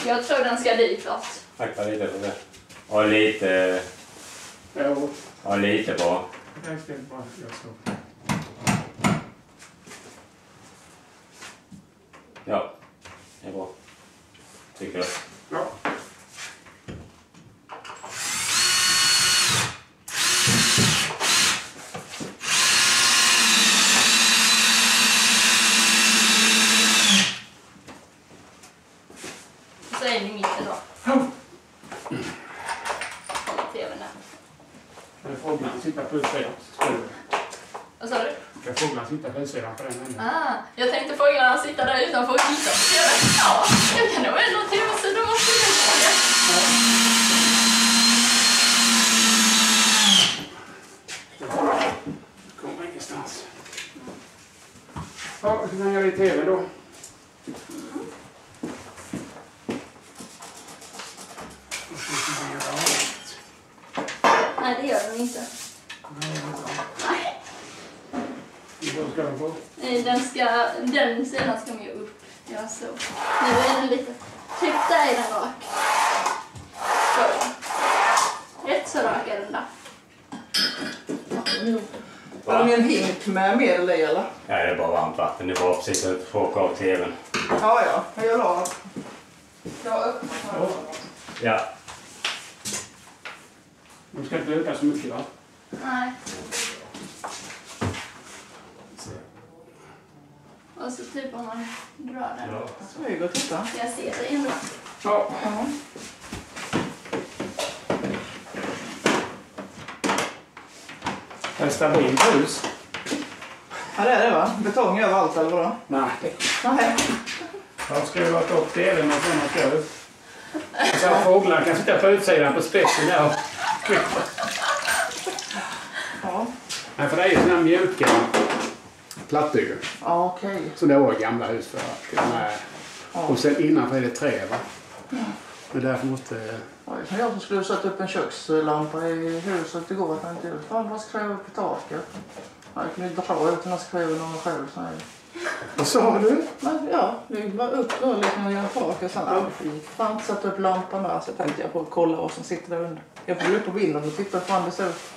Jag tror den ska dit först. Akta lite på det. Och lite... Jo. Ja, lite bra. Jag ska bara göra så. Ja, det är bra. Tycker jag. Ja. Så är det i mitten då. Ja. TVn där. Kan fåglarna sitta på utsidan? Vad sa du? Kan fåglarna sitta på utsidan på den änden? Jag tänkte fåglarna sitta där utanför och titta på TV. Ja, jag kan nog ändå TV-sidan måste jag fråga. Det kommer ingenstans. Ja, så kan jag göra i TV då. Nej, det gör den inte. Nej. Vad ska den på? Den sidan ska man ju upp. Ja, så. Nu är den lite... Typ där är den rak. Så. Rätt så rak är den där. Har de en hink med medel i eller? Ja, det är bara varmt vatten. Det är bara precis att få åka av tvn. Ja. Jag la. Jag öppnar. Ja. De ska inte öka så mycket va? Nej. Och så typ om man drar den. Ja. Smyg och titta. Jag ser det ändå. Ja. Ja. Det är ett stabilt hus. Ja, det är det va? Betong överallt eller vadå? Nej. Nej. Jag har skruvat upp tvn och sådana skruv. Så att fåglarna kan sitta på utsidan på spetsen där och krypa. Ja. Nej, för det är ju sådana mjuka plattbyggen. Ja, okej. Så det var i gamla hus för att kunna... Och sen innanför är det trä va? Men därför måste... Ja, det är som jag som skulle sätta upp en kökslampa i huset igår. Jag tänkte, fan vad ska jag upp på taket? Ja, jag kunde dra ut den här skruven om mig själv. Så Vad sa du? men ja, vi var upp då liksom och göra taket. Sen gick fan inte sätta upp lampan där. Så tänkte jag på kolla vad som sitter där under. Jag får upp på vinden och titta fram det ser ut.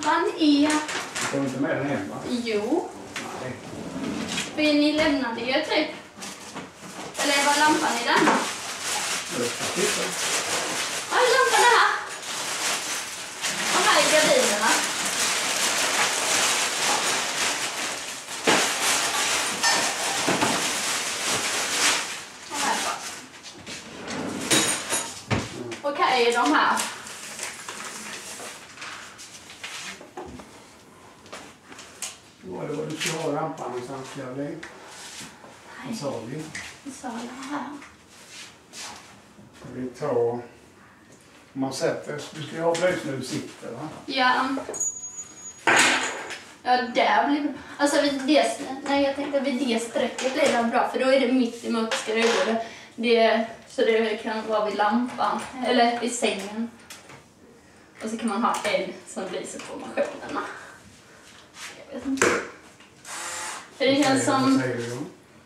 lampan är... Du får inte med den hem, va? Jo. Nej. För ni lämnade ju typ. Eller var lampan i denna? Titta. Ja, lampan är här. Och här är gardinerna. Och här fast. Och här är de här. Vad det var du skulle ha lampan någonstans, Caroline? Vad sa vi? Vi sa det här. Vi tar... Om man sätter... Du ska ju ha blöjs när du sitter, va? Ja. Ja, där blir bra. Alltså vid det, nej, jag tänkte vid det strecket blir det bra. För då är det mitt emot skrivbordet. Så det kan vara vid lampan. Eller vid sängen. Och så kan man ha en som lyser på maskinerna. Jag vet inte. För det känns som... Vad säger du då?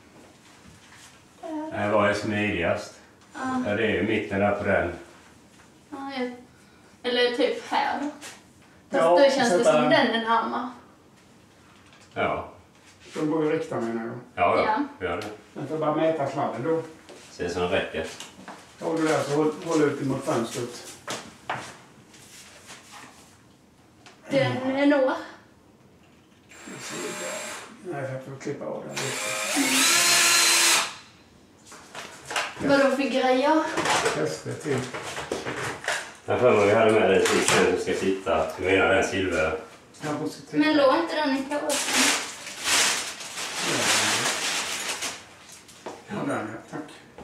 Vad är smidigast? Ja, Ja, det är ju mitten där på den. ja, eller typ här då. Fast Ja, då känns det sätta- som den är närmare. Ja. De går ju rikta menar jag. Ja, gör det. Jag får bara mäta sladden då. Ser som det räcker. Tar du där så håll ut emot fönstret. Den är nog... Nej, jag får klippa av den lite. Vadå för grejer? Fäste till. Jag för mig vi hade med den sist som ska sitta. Du menar den silver? Jag måste titta. Men låg inte den i karossen? Ja, där ja. Tack.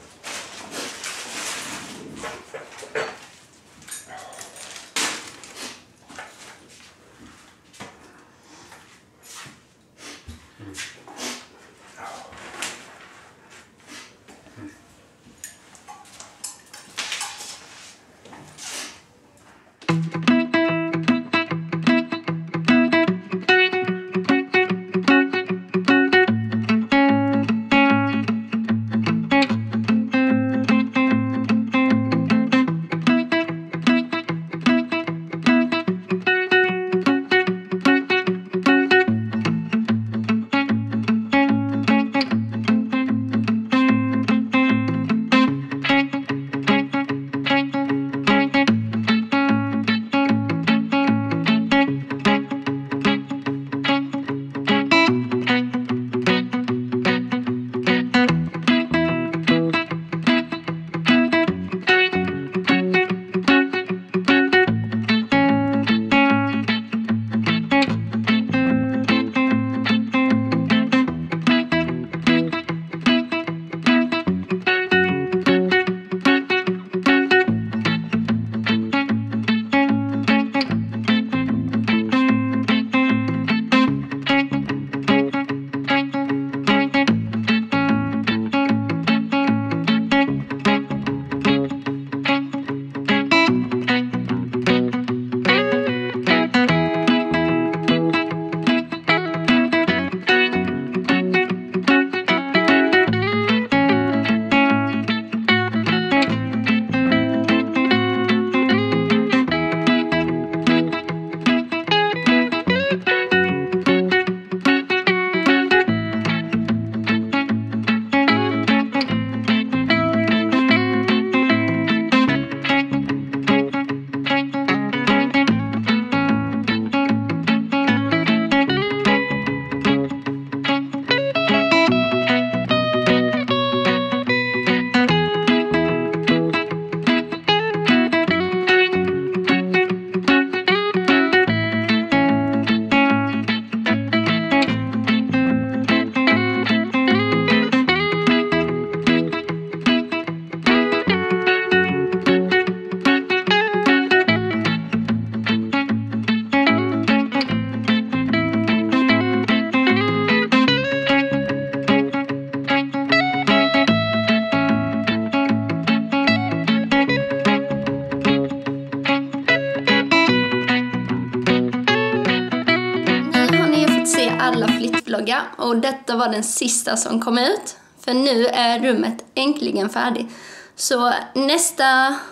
vlogga och detta var den sista som kom ut. För nu är rummet äntligen färdigt. Så nästa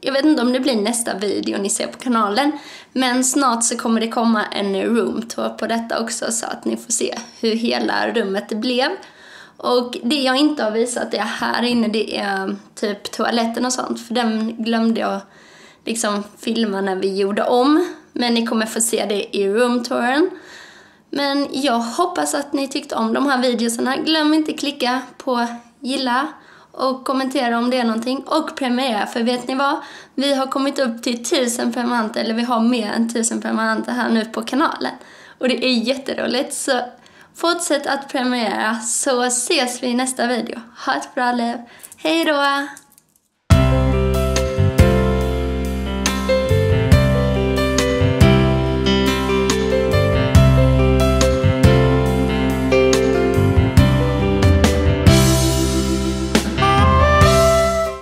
jag vet inte om det blir nästa video ni ser på kanalen. Men snart så kommer det komma en roomtour på detta också. Så att ni får se hur hela rummet blev. Och det jag inte har visat är här inne, det är typ toaletten och sånt. För den glömde jag liksom filma när vi gjorde om. Men ni kommer få se det i roomtouren. Men jag hoppas att ni tyckte om de här videorna. Glöm inte klicka på gilla och kommentera om det är någonting. Och prenumerera, för vet ni vad? Vi har kommit upp till 1000 prenumeranter, eller vi har mer än 1000 prenumeranter här nu på kanalen. Och det är jätteroligt, så fortsätt att prenumerera så ses vi i nästa video. Ha ett bra liv. Hej då!